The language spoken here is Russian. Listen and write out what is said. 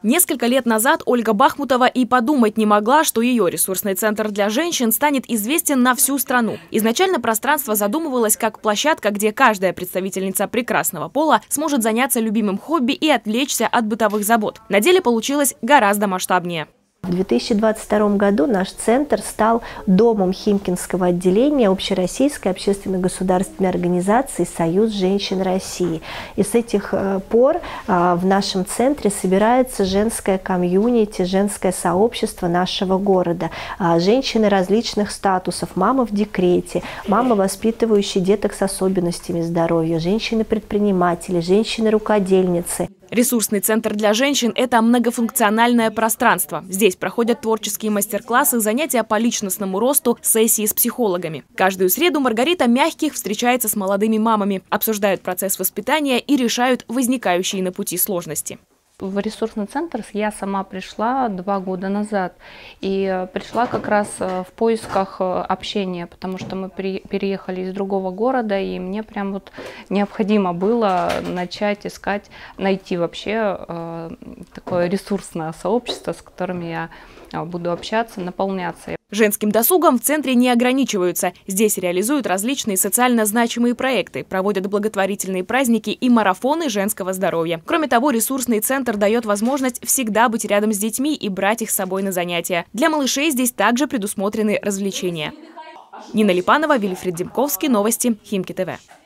Несколько лет назад Ольга Бахмутова и подумать не могла, что ее ресурсный центр для женщин станет известен на всю страну. Изначально пространство задумывалось как площадка, где каждая представительница прекрасного пола сможет заняться любимым хобби и отвлечься от бытовых забот. На деле получилось гораздо масштабнее. В 2022 году наш центр стал домом Химкинского отделения Общероссийской общественно-государственной организации «Союз женщин России». И с этих пор в нашем центре собирается женское комьюнити, женское сообщество нашего города. Женщины различных статусов, мамы в декрете, мамы, воспитывающие деток с особенностями здоровья, женщины-предприниматели, женщины-рукодельницы. Ресурсный центр для женщин – это многофункциональное пространство. Здесь проходят творческие мастер-классы, занятия по личностному росту, сессии с психологами. Каждую среду Маргарита Мягких встречается с молодыми мамами, обсуждают процесс воспитания и решают возникающие на пути сложности. В ресурсный центр я сама пришла 2 года назад. И пришла как раз в поисках общения, потому что мы переехали из другого города, и мне прям вот необходимо было начать искать, найти вообще такое ресурсное сообщество, с которым я буду общаться, наполняться. Женским досугом в центре не ограничиваются. Здесь реализуют различные социально значимые проекты, проводят благотворительные праздники и марафоны женского здоровья. Кроме того, ресурсный центр дает возможность всегда быть рядом с детьми и брать их с собой на занятия. Для малышей здесь также предусмотрены развлечения. Нина Липанова, Вильфред Демковский, новости Химки ТВ.